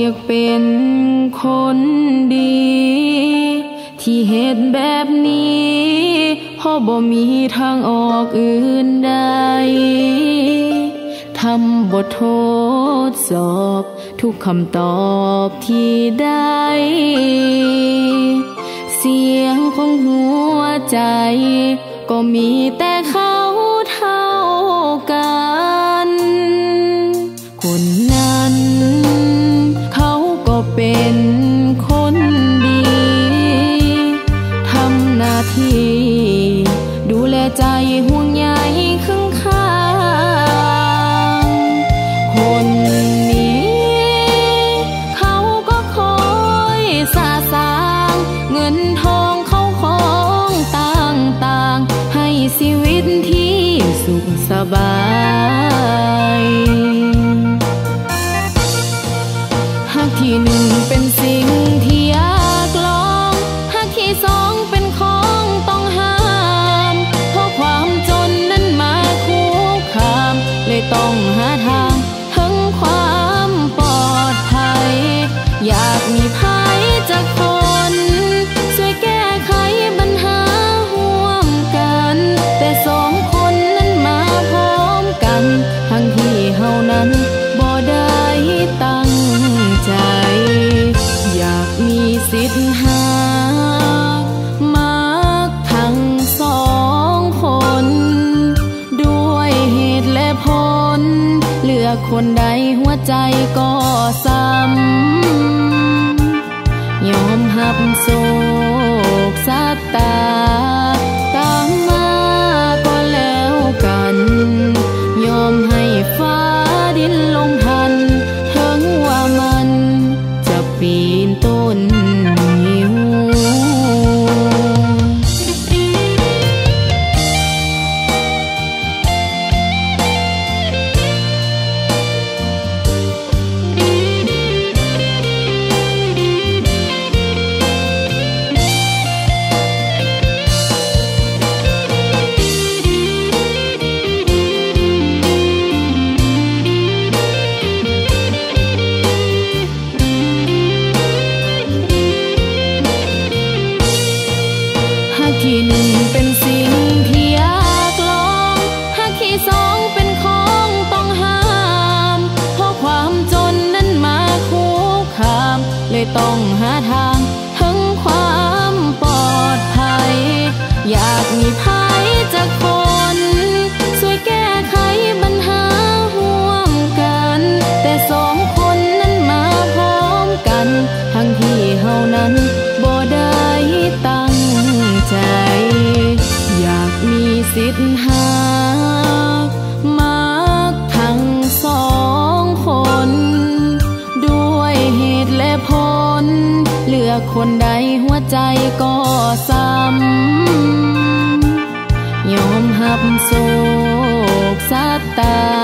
อยากเป็นคนดีที่เหตุแบบนี้เพราะบ่มีทางออกอื่นใดทำบททดสอบทุกคำตอบที่ได้เสียงของหัวใจก็มีแต่เขาเท่ากันคนนั้นเขาก็เป็นคนดีทำหน้าที่ดูแลใจห่วงใยข้างข้างคนนี้เขาก็คอยสะสางเงินทองเข้าของต่างๆให้ชีวิตที่สุขสบายหากที่หนึ่งเป็นสิ่งที่อยากลองหากที่สองเป็นของต้องห้ามเพราะความจนนั้นมาคุกคามเลยต้องหาทางถึงความปลอดภัยอยากมีภัยจากคนช่วยแก้ไขปัญหาร่วมกันแต่สองคนนั้นมาพร้อมกันทั้งที่เฮานั้นบ่ได้ตั้งใจอยากมีสิทธิ์หากมักทั้งสองคนด้วยเหตุและผลเลือกคนใดหัวใจก็ซ้ำยอมหับโศกชะตาตามมาก็แล้วกันยอมให้ฟ้าดินลงทันถึงว่ามันจะปีนต้นหิวที่หนึ่งเป็นสิ่งที่อยากลองหากที่สองเป็นของต้องห้ามเพราะความจนนั้นมาคุกคามเลยต้องหาทางถึงความปลอดภัยอยากมีภัยจากคนช่วยแก้ไขปัญหาร่วมกันแต่สองคนนั้นมาพร้อมกันทั้งที่เฮานั้นบ่ได้ตั้งใจอยากมีสิทธิ์หากมักทั้งสองคนด้วยเหตุและผลเลือกคนใดหัวใจก็ซ้ำยอมหับโศกชะตา